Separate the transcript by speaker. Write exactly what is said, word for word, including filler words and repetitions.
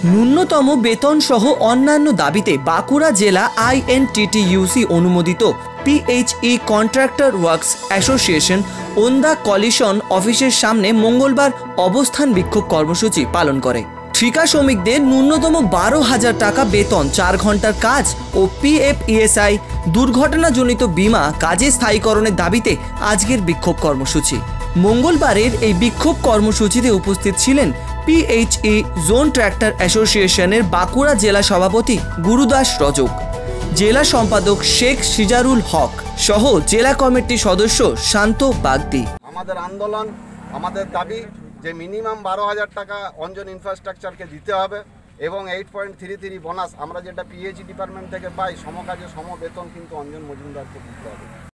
Speaker 1: ন্যূনতম বেতন সহ অন্যান্য দাবিতে বাঁকুড়া জেলা আইএনটিটিইউসি অনুমোদিত PHE contractor works association Onda কলিশন অফিসের সামনে মঙ্গলবার অবস্থান বিক্ষোভ কর্মসূচি পালন করে। ঠিকা শ্রমিকদের ন্যূনতম বারো হাজার টাকা বেতন, চার ঘন্টার কাজ ও পিএফইএসআই দুর্ঘটনাজনিত বীমা কাজে স্থায়ীকরণের দাবিতে আজকের বিক্ষোভ কর্মসূচি। মঙ্গলবারের এই বিক্ষোভ কর্মসূচিতে উপস্থিত ছিলেন পিএইচই জোন ট্র্যাক্টর অ্যাসোসিয়েশনের বাঁকুড়া জেলা সভাপতি গুরুদাস রজক, জেলা সম্পাদক শেখ সিজারুল হক সহ জেলা কমিটির সদস্য শান্ত বাগদি।
Speaker 2: আমাদের আন্দোলন, আমাদের দাবি যে মিনিমাম বারো হাজার টাকা অঞ্জন ইনফ্রাস্ট্রাকচারকে দিতে হবে এবং eight point three three bonus আমরা যেটা পিএইচই ডিপার্টমেন্ট থেকে পাই, সমকাজে সম বেতন কিন্তু অঞ্জন মজুমদারকে দিতে হবে।